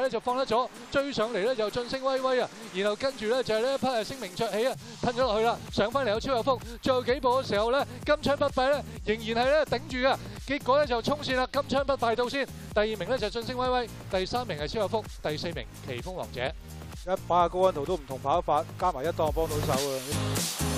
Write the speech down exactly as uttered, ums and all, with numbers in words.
咧就放得咗，追上嚟咧就晉升威威啊，然後跟住咧就係呢一匹係聲名卓起啊，褪咗落去啦，上翻嚟有超有福，最後幾步嘅時候咧，金槍不敗咧仍然係咧頂住嘅，結果咧就衝線啦，金槍不敗到先，第二名咧就晉升威威，第三名係超有福，第四名奇風王者。 一把嘅高溫圖都唔同跑法，加埋一檔幫到手啊！